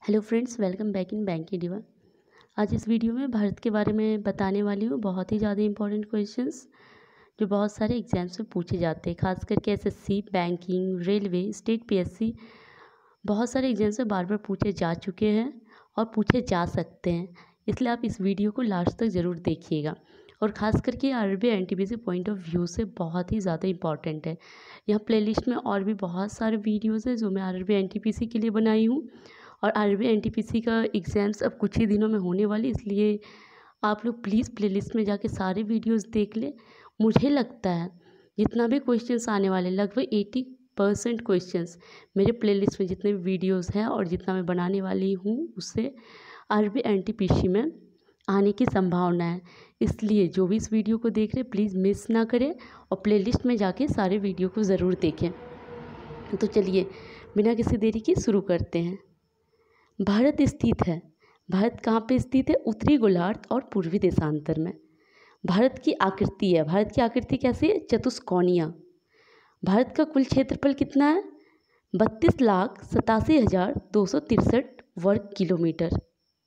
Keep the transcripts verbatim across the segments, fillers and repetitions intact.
Hello friends, welcome back in bank की diva. आज इस वीडियो में भारत के बारे में बताने वाली हूँ। बहुत ही ज़्यादा इंपॉर्टेंट क्वेश्चंस जो बहुत सारे एग्जाम्स में पूछे जाते हैं, खास करके SSC, banking, railway, state PSC. बहुत सारे एग्जाम्स में बार बार पूछे जा चुके हैं और पूछे जा सकते हैं, इसलिए आप इस वीडियो को लास्ट तक ज़रूर देखिएगा। और ख़ास करके RBI NTPC point of view से बहुत ही ज़्यादा इंपॉर्टेंट है। यहाँ प्लेलिस्ट में और भी बहुत सारे वीडियोज़ हैं जो मैं आरबीआई एनटीपीसी के लिए बनाई हूँ। और आरबीआई एनटीपीसी का एग्ज़ाम्स अब कुछ ही दिनों में होने वाली, इसलिए आप लोग प्लीज़ प्लेलिस्ट में जाके सारे वीडियोस देख लें। मुझे लगता है जितना भी क्वेश्चंस आने वाले, लगभग अस्सी परसेंट क्वेश्चंस मेरे प्लेलिस्ट में जितने वीडियोस हैं और जितना मैं बनाने वाली हूँ उससे आरबीआई एनटीपीसी में आने की संभावना है। इसलिए जो भी इस वीडियो को देख रहे हैं प्लीज़ मिस ना करें और प्लेलिस्ट में जाके सारे वीडियो को ज़रूर देखें। तो चलिए बिना किसी देरी के शुरू करते हैं। भारत स्थित है भारत कहाँ पे स्थित है? उत्तरी गोलार्ध और पूर्वी देशांतर में। भारत की आकृति है भारत की आकृति कैसी है? चतुष्कोणीय। भारत का कुल क्षेत्रफल कितना है? बत्तीस लाख सतासी हजार दो सौ तिरसठ वर्ग किलोमीटर।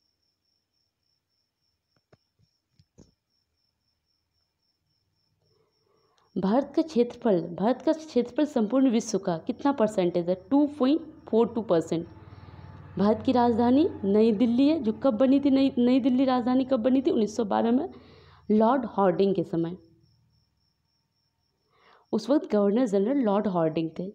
भारत का क्षेत्रफल भारत का क्षेत्रफल संपूर्ण विश्व का कितना परसेंटेज है? Two point four two percent. Bharat की राजधानी नई दिल्ली है, जो कब बनी थी? नई नई दिल्ली राजधानी कब बनी थी? उन्नीस सौ बारह में, लॉर्ड हॉर्डिंग के समय। उस वक्त गवर्नर जनरल लॉर्ड हॉर्डिंग थे।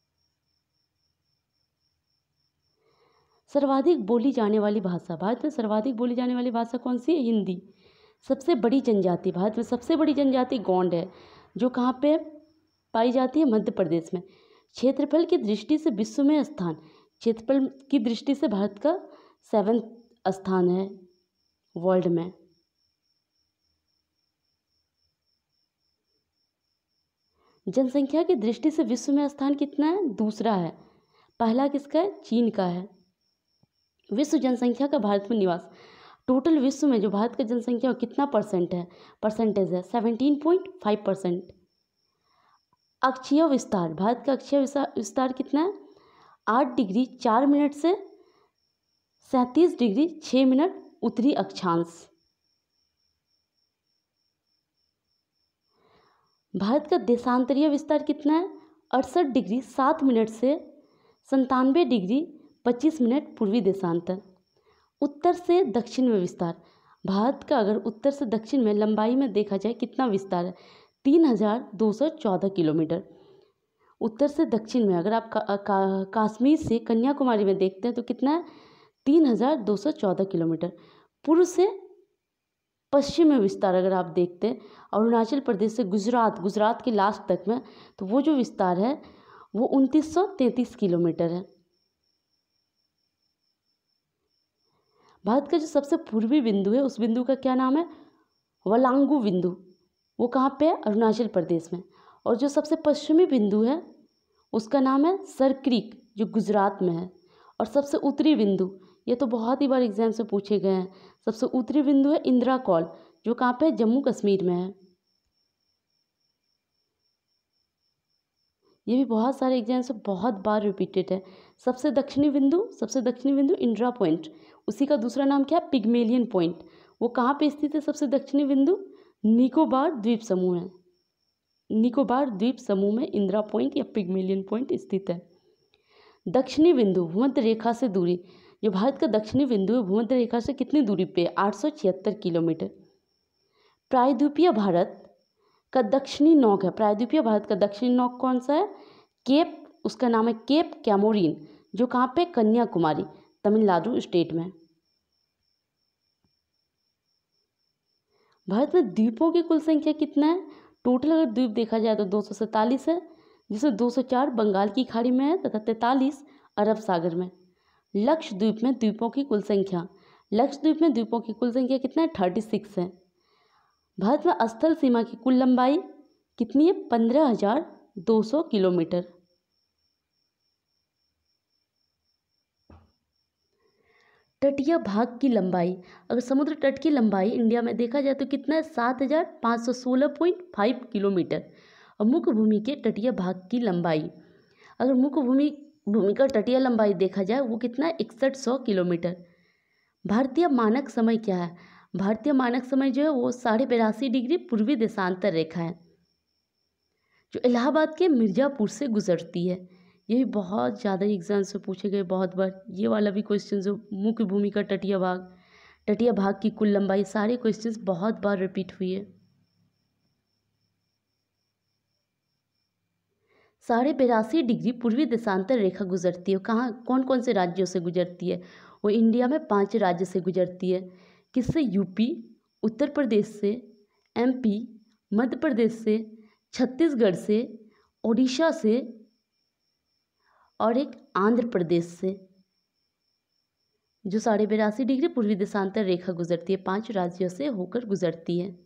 सर्वाधिक बोली जाने वाली भाषा भारत में सर्वाधिक बोली जाने वाली भाषा कौन सी है? हिंदी। सबसे बड़ी जनजाति भारत में सबसे बड़ी जनजाति गोंड है, जो कहाँ पे पाई जाती है? मध्य प्रदेश में। क्षेत्रफल की दृष्टि से विश्व में स्थान क्षेत्रफल की दृष्टि से भारत का सेवन्थ स्थान है वर्ल्ड में। जनसंख्या की दृष्टि से विश्व में स्थान कितना है? दूसरा है। पहला किसका है? चीन का है। विश्व जनसंख्या का भारत में निवास, टोटल विश्व में जो भारत का जनसंख्या कितना परसेंट है? परसेंटेज है सेवनटीन पॉइंट फाइव परसेंट। अक्षीय विस्तार भारत का अक्षीय विस्तार कितना है? आठ डिग्री चार मिनट से सैंतीस डिग्री छः मिनट उत्तरी अक्षांश। भारत का देशांतरीय विस्तार कितना है? अड़सठ डिग्री सात मिनट से संतानवे डिग्री पच्चीस मिनट पूर्वी देशांतर। उत्तर से दक्षिण में विस्तार भारत का अगर उत्तर से दक्षिण में लंबाई में देखा जाए कितना विस्तार है? तीन हजार दो सौ चौदह किलोमीटर। उत्तर से दक्षिण में अगर आप का, का, कश्मीर से कन्याकुमारी में देखते हैं तो कितना है? तीन हजार दो सौ चौदह किलोमीटर। पूर्व से पश्चिम में विस्तार अगर आप देखते हैं अरुणाचल प्रदेश से गुजरात गुजरात के लास्ट तक में, तो वो जो विस्तार है वो उनतीस सौ तैंतीस किलोमीटर है। भारत का जो सबसे पूर्वी बिंदु है उस बिंदु का क्या नाम है? वलांगू बिंदु। वो कहाँ पे है? अरुणाचल प्रदेश में। और जो सबसे पश्चिमी बिंदु है उसका नाम है सर क्रीक, जो गुजरात में है। और सबसे उत्तरी बिंदु, ये तो बहुत ही बार एग्जाम से पूछे गए हैं, सबसे उत्तरी बिंदु है इंदिरा कॉल, जो कहाँ पे है? जम्मू कश्मीर में है। ये भी बहुत सारे एग्जाम से बहुत बार रिपीटेड है। सबसे दक्षिणी बिंदु सबसे दक्षिणी बिंदु इंदिरा पॉइंट, उसी का दूसरा नाम क्या है? Pygmalion point. वो कहाँ पे स्थित है? सबसे दक्षिणी बिंदु निकोबार द्वीप समूह है। निकोबार द्वीप समूह में इंदिरा पॉइंट या पिग्मेलियन पॉइंट स्थित है। दक्षिणी बिंदु भूमध्य रेखा से दूरी, जो भारत का दक्षिणी बिंदु है भूमध्य रेखा से कितनी दूरी पे? आठ सौ छिहत्तर किलोमीटर। प्रायद्वीपीय भारत का दक्षिणी नौक है प्रायद्वीपीय भारत का दक्षिणी नौक कौन सा है? केप, उसका नाम है केप कैमोरीन, जो कहाँ पे? कन्याकुमारी, तमिलनाडु स्टेट में। भारत में द्वीपों की कुल संख्या कितना है? टोटल अगर द्वीप देखा जाए तो दो सौ सैंतालीस है, जिसमें दो सौ चार बंगाल की खाड़ी में है तथा तैंतालीस अरब सागर में। लक्षद्वीप में द्वीपों की कुल संख्या लक्षद्वीप में द्वीपों की कुल संख्या कितना है? थर्टी सिक्स है। भारत में स्थल सीमा की कुल लंबाई कितनी है? पंद्रह हजार दो सौ किलोमीटर। तटीय भाग की लंबाई, अगर समुद्र तट की लंबाई इंडिया में देखा जाए तो कितना है? सात हजार पाँच सौ सोलह पॉइंट फाइव किलोमीटर। और मुख्य भूमि के तटीय भाग की लंबाई, अगर मुख्य भूमि भूमि का तटीय लंबाई देखा जाए वो कितना है, इकसठ सौ किलोमीटर। भारतीय मानक समय क्या है? भारतीय मानक समय जो है वो साढ़े बेरासी डिग्री पूर्वी देशांतर रेखा है, जो इलाहाबाद के मिर्ज़ापुर से गुजरती है। ये भी बहुत ज़्यादा एग्जाम से पूछे गए बहुत बार। ये वाला भी क्वेश्चन जो मुख्य भूमि का तटीय भाग, तटीय भाग की कुल लंबाई, सारे क्वेश्चंस बहुत बार रिपीट हुई है। साढ़े बेरासी डिग्री पूर्वी देशांतर रेखा गुजरती है। कहाँ, कौन कौन से राज्यों से गुजरती है? वो इंडिया में पांच राज्य से गुजरती है। किससे? यूपी, उत्तर प्रदेश से, एमपी, मध्य प्रदेश से, छत्तीसगढ़ से, ओडिशा से और एक आंध्र प्रदेश से, जो साढ़े बेरासी डिग्री पूर्वी देशांतर रेखा गुजरती है, पांच राज्यों से होकर गुजरती है।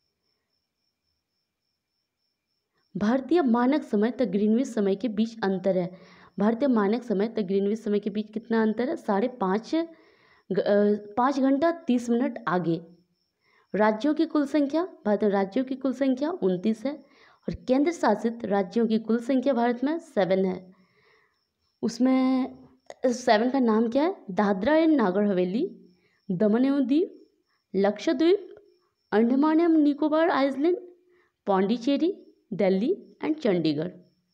भारतीय मानक समय तक ग्रीनविच समय के बीच अंतर है। भारतीय मानक समय तक ग्रीनविच समय के बीच कितना अंतर है? साढ़े पाँच पाँच घंटा तीस मिनट आगे। राज्यों की कुल संख्या, भारत में राज्यों की कुल संख्या उनतीस है और केंद्र शासित राज्यों की कुल संख्या भारत में सेवन है। उसमें सेवन का नाम क्या है? दादरा एंड नागर हवेली, दमन एवं दीव, लक्षद्वीप, अंडमान एवं निकोबार आइलैंड, पौंडीचेरी, दिल्ली एंड चंडीगढ़।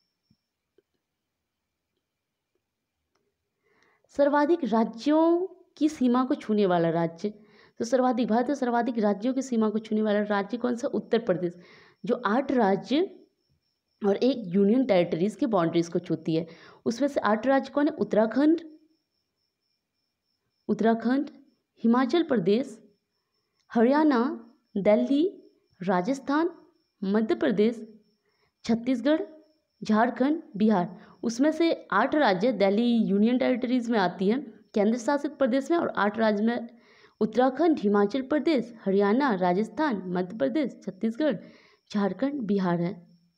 सर्वाधिक राज्यों की सीमा को छूने वाला राज्य, तो सर्वाधिक, भारत में सर्वाधिक राज्यों की सीमा को छूने वाला राज्य कौन सा? उत्तर प्रदेश, जो आठ राज्य और एक यूनियन टेरिटरीज की बाउंड्रीज को छूती है। उसमें से आठ राज्य कौन है? उत्तराखंड, उत्तराखंड, हिमाचल प्रदेश, हरियाणा, दिल्ली, राजस्थान, मध्य प्रदेश, छत्तीसगढ़, झारखंड, बिहार। उसमें से आठ राज्य दिल्ली यूनियन टेरिटरीज में आती है, केंद्र शासित प्रदेश में, और आठ राज्य में उत्तराखंड, हिमाचल प्रदेश, हरियाणा, राजस्थान, मध्य प्रदेश, छत्तीसगढ़, झारखंड, बिहार है।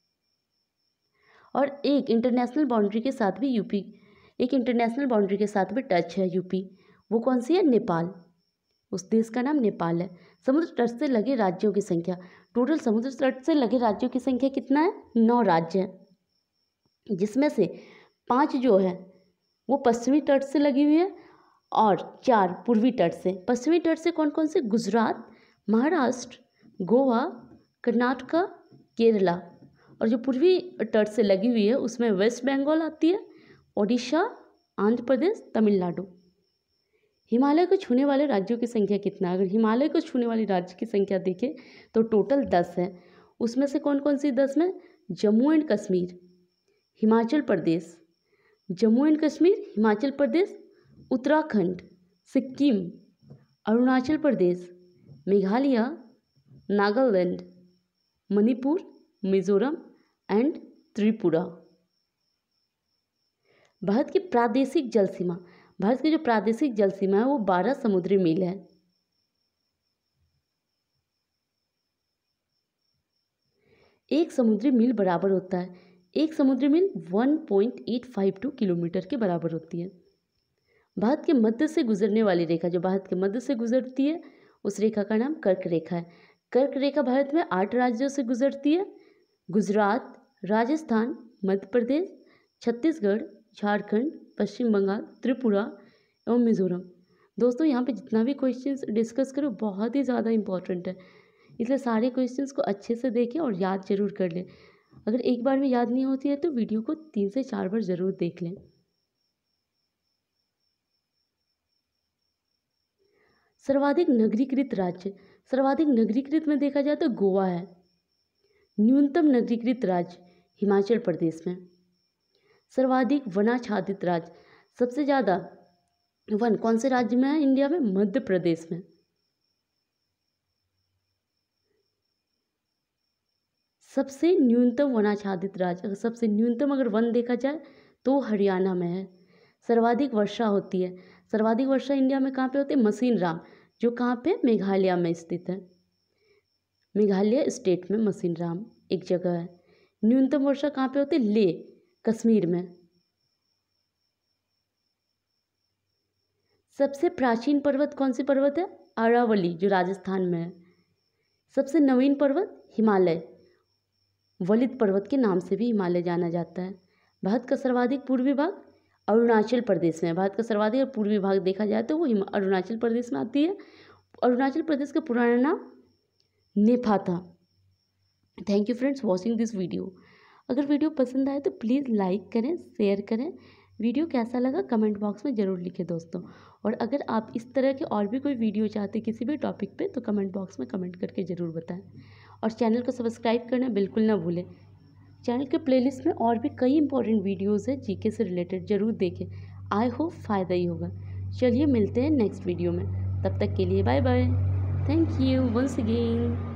और एक इंटरनेशनल बाउंड्री के साथ भी यूपी, एक इंटरनेशनल बाउंड्री के साथ भी टच है यूपी। वो कौन सी है? नेपाल। उस देश का नाम नेपाल है। समुद्र तट से लगे राज्यों की संख्या, टोटल समुद्र तट से लगे राज्यों की संख्या कितना है? नौ राज्य है, जिसमें से पांच जो है वो पश्चिमी तट से लगी हुई है और चार पूर्वी तट से। पश्चिमी तट से कौन कौन से? गुजरात, महाराष्ट्र, गोवा, कर्नाटका, केरला। और जो पूर्वी तट से लगी हुई है उसमें वेस्ट बंगाल आती है, ओडिशा, आंध्र प्रदेश, तमिलनाडु। हिमालय को छूने वाले राज्यों की संख्या कितना है? अगर हिमालय को छूने वाली राज्य की संख्या देखें तो टोटल दस है। उसमें से कौन कौन सी दस में? Jammu and Kashmir, Himachal Pradesh, Jammu and Kashmir, Himachal Pradesh, Uttarakhand, Sikkim, Arunachal Pradesh, Meghalaya, Nagaland, Manipur, Mizoram and Tripura. Bharat की प्रादेशिक जल सीमा, भारत की जो प्रादेशिक जल सीमा है वो बारह समुद्री मील है। एक समुद्री मील बराबर होता है, एक समुद्री मील one point eight five two kilometre के बराबर होती है। भारत के मध्य से गुजरने वाली रेखा, जो भारत के मध्य से गुजरती है उस रेखा का नाम कर्क रेखा है। कर्क रेखा भारत में आठ राज्यों से गुजरती है, गुजरात, राजस्थान, मध्य प्रदेश, छत्तीसगढ़, झारखंड, पश्चिम बंगाल, त्रिपुरा एवं मिजोरम। दोस्तों यहाँ पे जितना भी क्वेश्चंस डिस्कस करो बहुत ही ज़्यादा इंपॉर्टेंट है, इसलिए सारे क्वेश्चंस को अच्छे से देखें और याद जरूर कर लें। अगर एक बार में याद नहीं होती है तो वीडियो को तीन से चार बार ज़रूर देख लें। सर्वाधिक नगरीकृत राज्य, सर्वाधिक नगरीकृत में देखा जाए तो गोवा है। न्यूनतम नगरीकृत राज्य हिमाचल प्रदेश में। सर्वाधिक वनाच्छादित राज्य, सबसे ज़्यादा वन कौन से राज्य में है इंडिया में? मध्य प्रदेश में। सबसे न्यूनतम वनाच्छादित राज्य, अगर सबसे न्यूनतम अगर वन देखा जाए तो हरियाणा में है। सर्वाधिक वर्षा होती है, सर्वाधिक वर्षा इंडिया में कहाँ पे होती है? मसीन राम, जो कहाँ पे? मेघालय में स्थित है। मेघालय स्टेट में मसीन राम एक जगह है। न्यूनतम वर्षा कहाँ पे होती है? ले, कश्मीर में। सबसे प्राचीन पर्वत कौन सी पर्वत है? अरावली, जो राजस्थान में है। सबसे नवीन पर्वत हिमालय, वलित पर्वत के नाम से भी हिमालय जाना जाता है। भारत का सर्वाधिक पूर्वी भाग अरुणाचल प्रदेश में। भारत का सर्वाधिक और पूर्वी भाग देखा जाए तो वो अरुणाचल प्रदेश में आती है। अरुणाचल प्रदेश का पुराना नाम नेपा था। Thank you friends watching this video. अगर वीडियो पसंद आए तो प्लीज़ लाइक करें, शेयर करें। वीडियो कैसा लगा कमेंट बॉक्स में ज़रूर लिखें दोस्तों। और अगर आप इस तरह के और भी कोई वीडियो चाहते किसी भी टॉपिक पे तो कमेंट बॉक्स में कमेंट करके ज़रूर बताएं। और चैनल को सब्सक्राइब करना बिल्कुल ना भूलें। चैनल के प्लेलिस्ट में और भी कई इंपॉर्टेंट वीडियोज़ है जीके से रिलेटेड, ज़रूर देखें। आई होप फ़ायदा ही होगा। चलिए मिलते हैं नेक्स्ट वीडियो में, तब तक के लिए bye bye. Thank you once again.